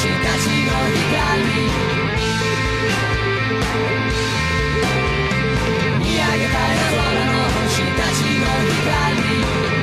星たちの光見上げた夜空の星たちの光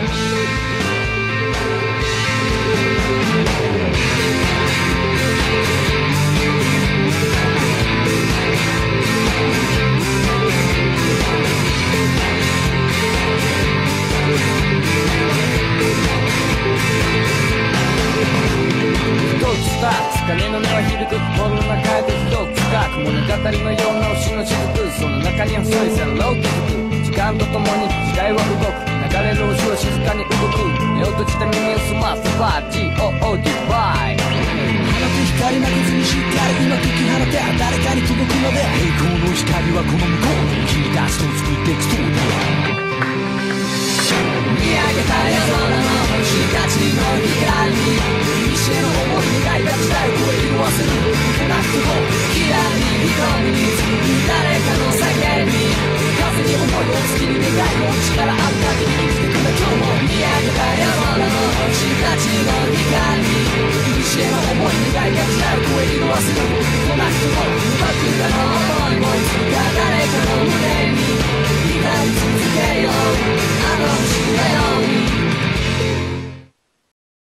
鐘の音は響く心の中で広く深く物語のような星の雫その中に細い線路を築く時間とともに時代は動く流れる星は静かに動く目を閉じた耳を澄ませば GOOD バイ放て光負けずにしっかり今解き放て誰かに届くので栄光の光はこの向こうに切り出すと作っていくストーリー見上げた夜空の星たちの光西への思い描いた時代を超える忘れるコナクトキラに瞳に映る誰かの叫び風に思いを月に願いを力ある限り生きてくれ今日も見上げた夜空の星たちの光西への思い描いた時代を超える忘れるコナクト僕らの思いもいつ